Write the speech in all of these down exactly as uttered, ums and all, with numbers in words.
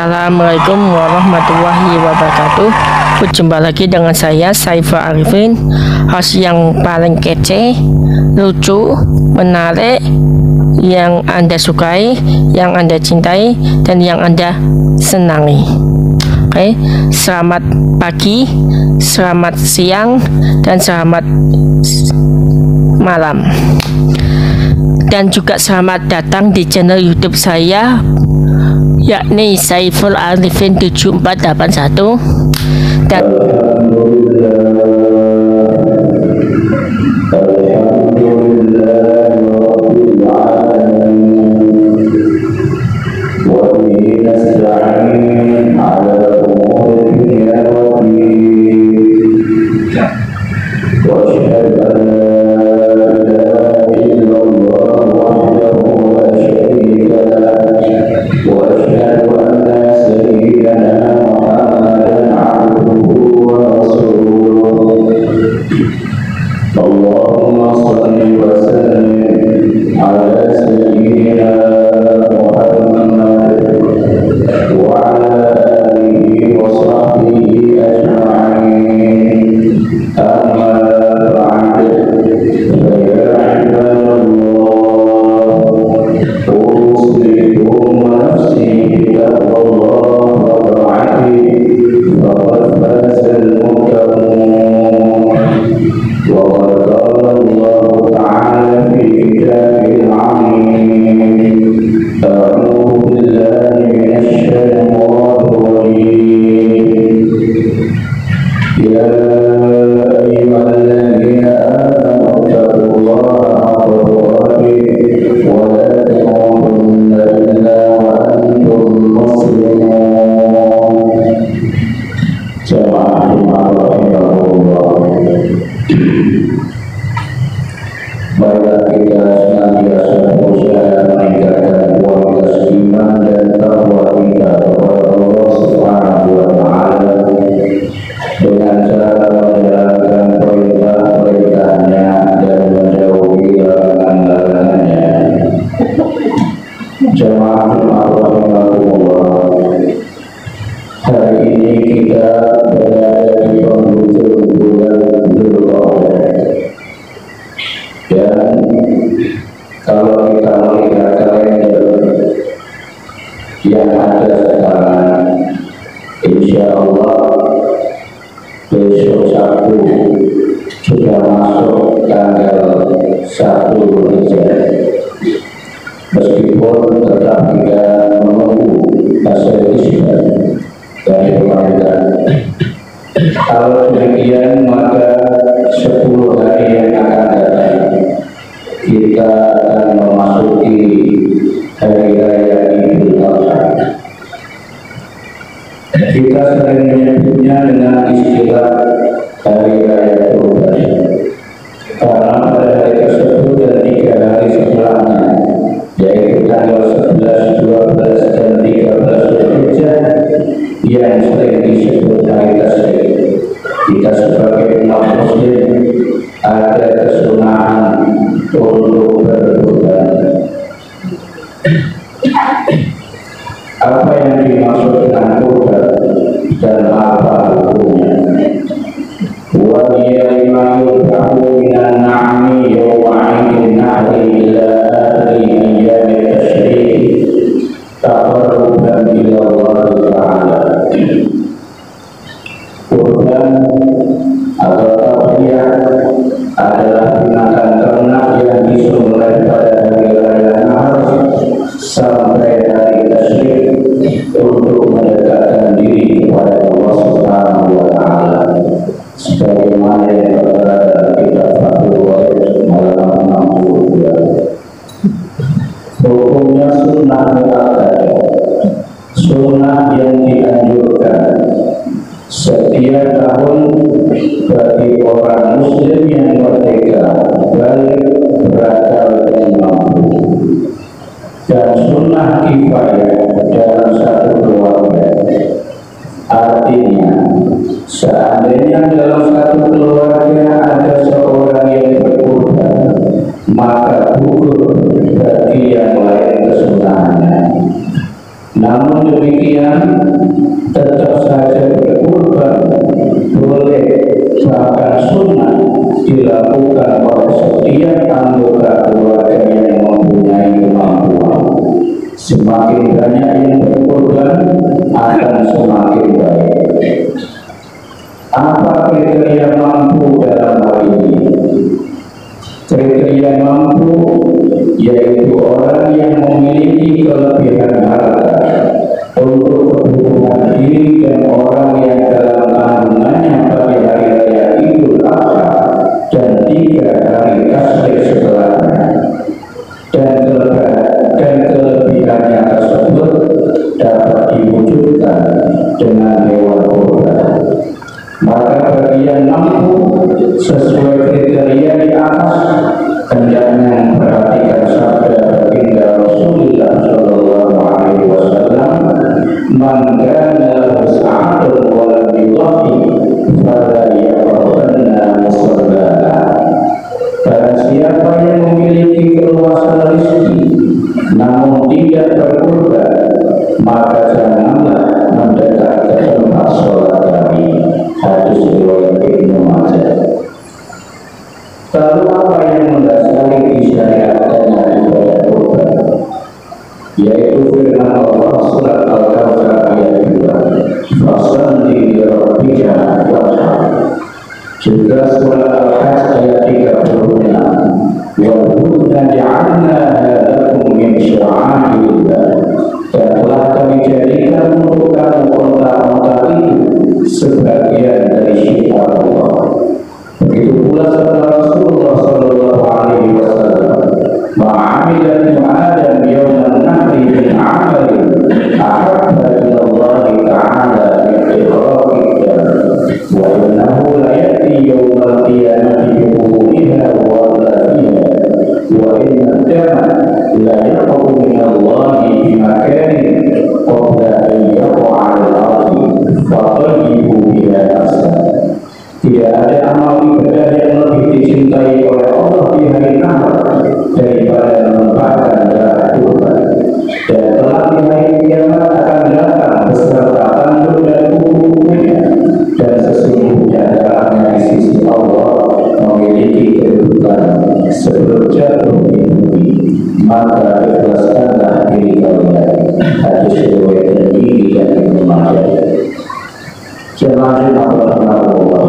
Assalamualaikum warahmatullahi wabarakatuh. Berjumpa lagi dengan saya Saiful Arifin, host yang paling kece, lucu, menarik, yang Anda sukai, yang Anda cintai, dan yang Anda senangi. Oke, selamat pagi, selamat siang, dan selamat malam. Dan juga selamat datang di channel YouTube saya, yakni Saiful Arifin tujuh empat delapan satu. Dan maka gugur bagi yang lain kesunahannya. Namun demikian tetap saja berkurban boleh, bahkan sunnah dilakukan oleh setiap anggota keluarga yang mempunyai kemampuan. Semakin banyak yang berkorban akan semakin baik. Apa kriteria mampu dalam hal ini? Kriteria mampu yaitu orang yang memiliki kelebihan harta untuk kebutuhan diri dan orang yang dalam tanggungannya pada hari raya Idul Adha dan tiga hari tasrik setelahnya, dan dan kelebihannya tersebut dapat diwujudkan dengan hewan kurban. Maka bagi yang mampu sesuai kriteria di atas, hendaknya memperhatikan sabda baginda Rasulullah Shallallahu Alaihi Wasallam, "Man kana lahu sa'atun wa lam yudhi, fala yaqrabanna musallana." Barang siapa yang memiliki keluasan rezeki namun tidak berkurban, maka janganlah mendekat ke tempat sholat kami. Hadis riwayat Ibnu Majah. Lalu apa yang mendasari disyariatkannya ibadah kurban? Yaitu firman Allah surat Al-Kautsar ayat dua, "Fasholli li rabbika wanhar." Juga surat Al-Hajj ayat tiga puluh enam, "Wa budna ja'alnaha lakum min sya'airillah." Dan telah kami jadikan untuk kamu onta-onta itu sebagian dari syiar Allah. Begitu pula sabda Rasulullah Sallallahu Alaihi Wasallam, "Ma'amila ibnu Adam yawman nahri min amalin ahabba ila Allah Ta'ala min iqraqi dam, wa innahu la ya'ti yawmal qiyamati bi wudu'iha wa dhafiha, wa inna dama la yaqbu min Allah bi makanin qabla an yaqa'a al-ardi faqajibu biha nafsah." Tidak ada amal ibadah yang lebih dicintai oleh Allah di hari kiamat daripada menempatkan darah kurban. Dan telah di hari kiamat akan datang beserta tanduk dan kuku-kukunya, dan sesungguhnya darahnya di sisi Allah memiliki kedudukan sebelum jatuh di bumi. Maka ikhlaskanlah diri kalian. Hadis riwayat Tirmidzi dan Ibnu Majah. Jemaah Allah,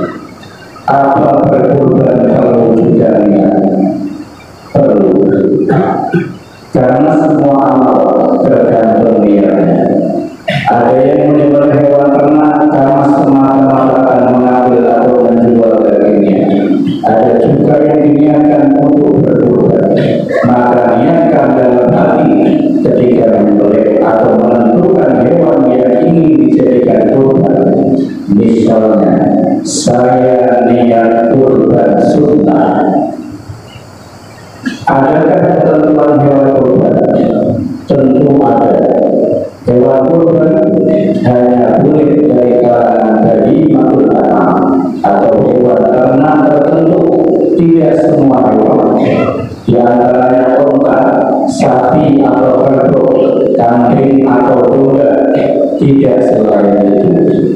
apa berkurban perlu juga niat? Perlu, karena semua amal tergantung niatnya. Ada yang menyembelih hewan ternak karena semata-mata akan mengambil atau menjual dagingnya. Ada juga yang diniatkan untuk berkurban. Maka niatkan dalam hati ketika menyembelih atau menentukan hewan yang ingin dijadikan kurban. Misalnya, saya niat kurban sunnah. Adakah ketentuan hewan kurban? Tentu ada. Hewan kurban hanya boleh dari kalangan bahimatul an'am atau hewan ternak tertentu, tidak semua hewan. Di antaranya unta, sapi atau kerbau, kambing atau domba, tidak selain itu.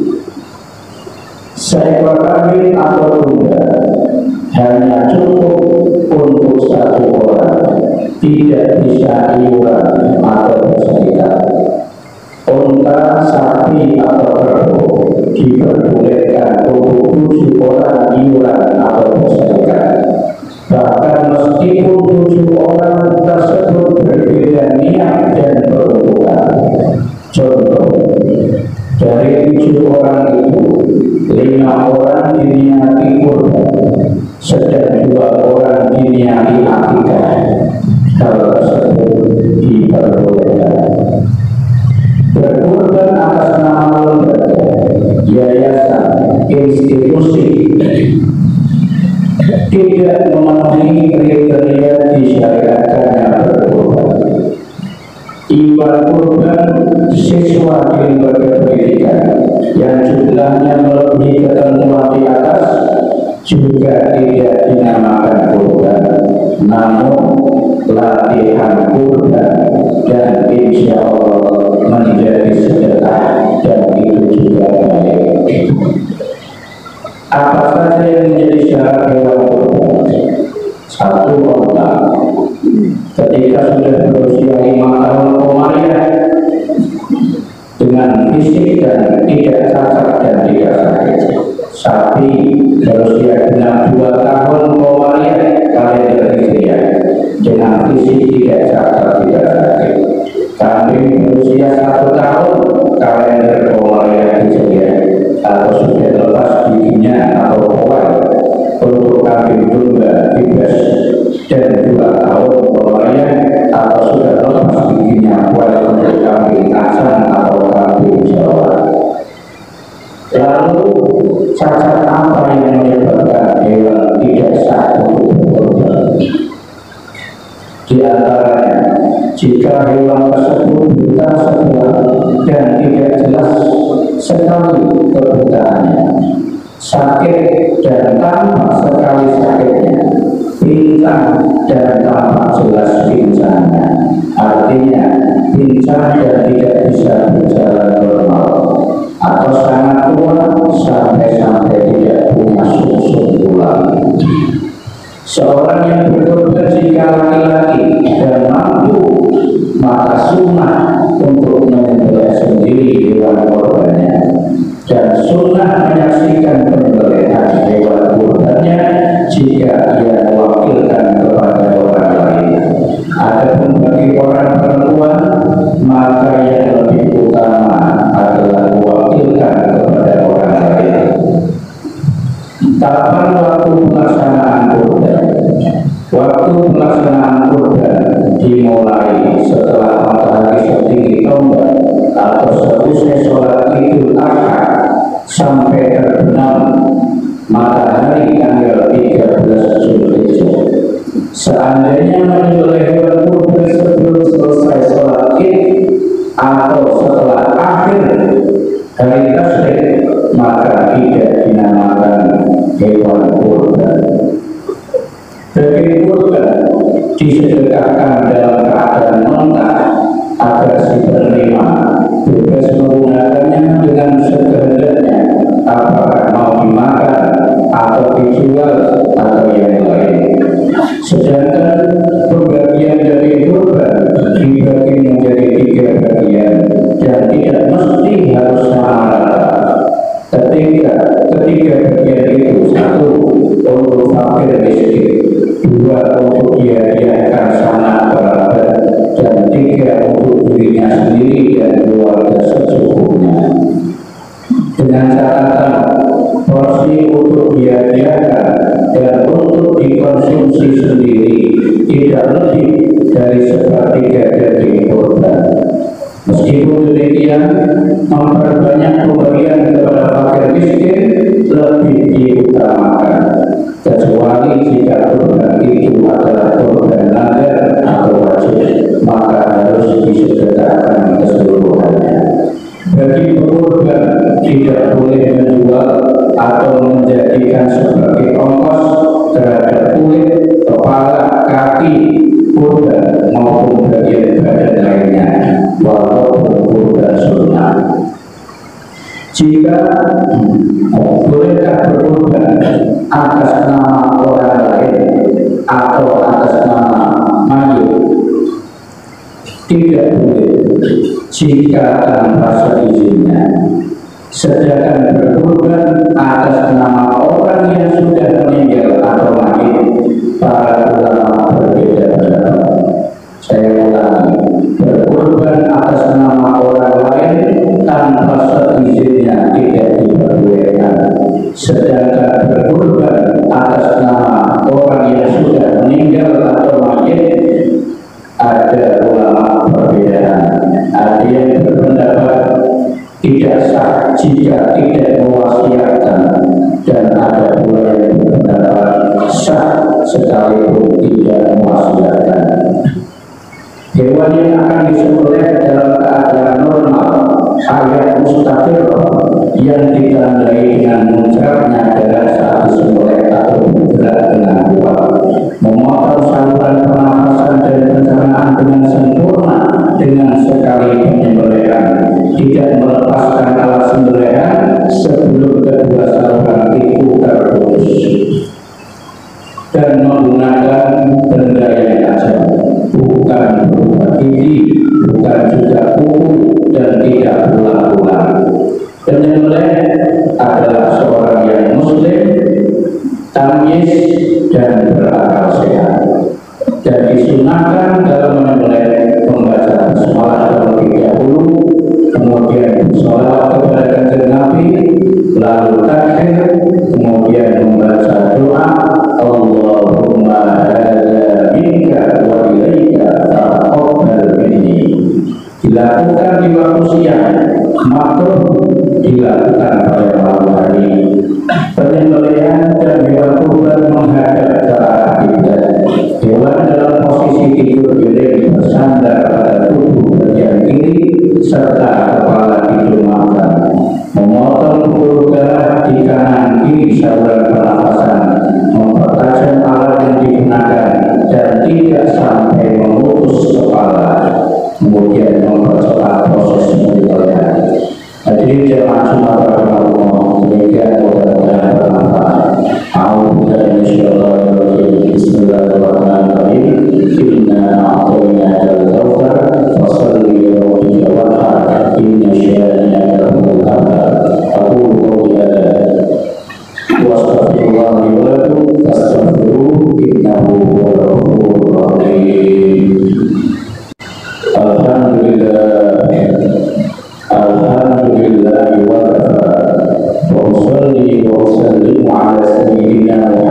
Seekor kambing atau domba hanya cukup untuk satu orang, tidak bisa iuran atau berserikat. Unta, sapi atau kerbau diperbolehkan untuk tujuh orang iuran atau berserikat. Bahkan meskipun tujuh orang tersebut berbeda niat dan peruntukan. Contoh, dari tujuh orang itu, lima orang diniati kurban, sedang dua orang diniati akikah. Hal tersebut diperbolehkan. Berkurban atas nama lembaga, yayasan, institusi tidak memenuhi kriteria disyariatkannya berkurban. Ibarat kurban siswa di lembaga pendidikan yang jumlahnya melebihi ketentuan di atas juga tidak dinamakan kurban. namun latihan kurban dan insya Allah menjadi sedekah dan itu juga baik. Apa saja yang menjadi syarat hewan kurban? Satu, orang ketika sudah berusia lima tahun komaria dengan fisik dan tidak cacat dan tidak sakit. Sapi berusia genap dua tahun komaria kalender hijriah dengan fisik tidak cacat tidak sakit. Kambing berusia satu tahun kalender komaria hijriah atau sudah lepas giginya atau poal. Untuk kambing domba bebas dan dua tahun komaria atau sudah lepas giginya poal untuk kambing asan atau kambing Jawa. Lalu cacat apa yang menyebabkan hewan tidak sah untuk berkorban? Di antaranya, jika hewan tersebut buta sebelah dan tidak jelas sekali kebutaannya, sakit dan tampak sekali sakitnya, pincang dan tampak jelas pincangnya, artinya pincang dan tidak bisa berjalan normal, atau sangat tua sampai-sampai tidak punya susun tulang. Seorang yang berkorban jika laki-laki dan mampu, maka sunnah untuk menyembelih sendiri hewan korbannya dan sunnah menyaksikan penyembelihan hewan korbannya jika ia mewakilkan kepada orang lain. Adapun bagi orang perempuan, maka yang lebih utama adalah mewakilkan kepada orang lain. Kapan waktu pelaksanaan kurban? Waktu pelaksanaan kurban dimulai setelah matahari setinggi tombak atau seusai sholat Idul Adha sampai terbenam matahari tanggal tiga belas Zulhijjah. Seandainya menyembelih hewan kurban sebelum selesai sholat Id atau setelah akhir hari tasyrik, maka tidak dinamakan hewan kurban. Daging kurban disedekahkan dalam keadaan mentah agar si penerima bebas menggunakannya dengan sekehendaknya, apakah mau dimakan atau dijual atau yang lain. Sedangkan pembagian daging kurban dibagi menjadi tiga bagian dan tidak mesti harus sama rata. Ketiga, ketiga bagian itu: satu untuk fakir miskin, dua untuk dihadiahkan sanak kerabat, dan tiga untuk dirinya sendiri dan keluarga secukupnya. Dengan catatan porsi untuk dihadiahkan dan untuk dikonsumsi sendiri tidak lebih dari sepertiga daging kurban. Meskipun demikian, memperbanyak pemberian kepada fakir miskin lebih diutamakan, kecuali jika kurban itu adalah kurban nadar atau wajib, maka harus disedekahkan keseluruhannya. Bagi pekurban tidak boleh menjual atau menjadikan sebagai ongkos terhadap kulit, kepala, kaki kurban maupun bagian badan lainnya, walaupun kurban sunnah. Jika bolehkah berkurban atas nama orang lain atau atas nama mayit? Tidak boleh jika tanpa seizinnya. Sedangkan berkurban atas nama orang yang sudah meninggal atau mayit, para ulama berbeda pendapat. Saya ulangi, berkurban atas nama orang lain tanpa seizinnya tidak diperbolehkan. Sedangkan berkurban atas nama orang yang sudah meninggal atau mayit, ada ulama perbedaan. Ada yang berpendapat tidak sah jika tidak mewasiatkan, dan ada pula yang berpendapat sah sekalipun tidak mewasiatkan. Hewan yang akan disembelih dalam keadaan normal ayat mustaqil yang ditandai dengan munculnya darah saat disembelih atau bergerak dengan kuat, memotong saluran pernapasan dan pencernaan dengan sempurna dengan sekali penyembelihan, tidak melepaskan alat sembelihan sebelum kedua saluran itu terputus, dan menggunakan benda yang tajam, bukan berupa gigi, bukan juga kuku, dan tidak ulang-ulang. Penyembelih adalah seorang yang muslim, tamyiz dan berakal sehat, dan disunahkan dalam menyembelih membaca basmalah terlebih dahulu, kemudian bersolawat kepada Kanjeng Nabi, lalu takhir, kemudian membaca doa Allahumma hadza minka wa ilaika taqabbal minni. Dilakukan di waktu siang, makruh dilakukan pada malam hari. Penyembelihan dan hewan kurban menghadap ke arah kiblat. Hewan dalam posisi tidur miring bersandar pada tubuh bagian kiri serta kepala didongakkan. Memotong pembuluh darah di kanan kiri saluran pernapasan, mempertajam alat yang digunakan dan tidak sampai memutus kepala, kemudian mempercepat proses penyembelihan. Hadirin jemaah Jumat rahimahullah, demikian mudah-mudahan bermanfaat. A'udzubillahi minasyaitonir rajim. Bismillahirrahmanirrahim. Inna a'tainakal kautsar fasholli li rabbika wanhar. Inna syani'aka huwal abtar. Aqulu qawli hadza wa astaghfirullah li wa lakum fastaghfiruhu innahu huwal ghafurur rahim. Alhamdulillah, alhamdulillah wa kafa, wa usalli wa usallimu ala sayyidina